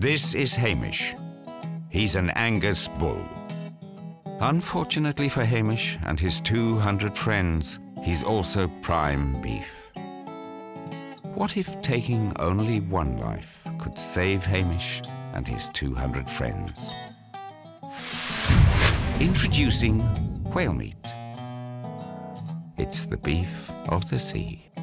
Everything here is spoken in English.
This is Hamish. He's an Angus bull. Unfortunately for Hamish and his 200 friends, he's also prime beef. What if taking only one life could save Hamish and his 200 friends? Introducing whale meat. It's the beef of the sea.